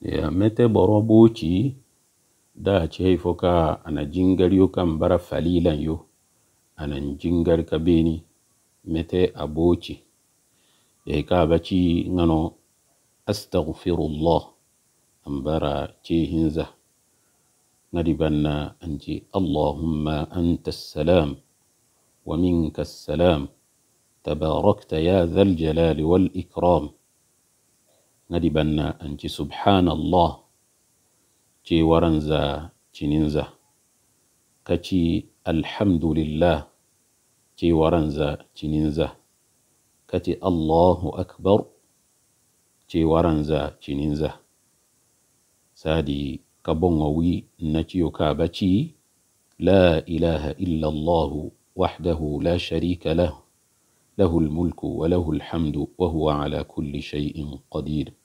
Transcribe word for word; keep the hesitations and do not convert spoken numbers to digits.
ya mete borobochi da ce foka ana jingar yo kan bara falilan yo ana jingar ka beni mete abochi ya ka baci ngano astaghfirullah ambara ce hinza ngadi banna anji Allahumma anta salam wa minka salam tabarakta ya dhal jalali wal ikram ngadi banna anji subhanallah ce waranza cininza kaci alhamdulillah ce waranza cininza kati Allahu akbar ce waranza cininza sadi kabongowi naciyo ka baci la ilaha illa Allah wahdahu la sharika lahu له الملك وله الحمد وهو على كل شيء قدير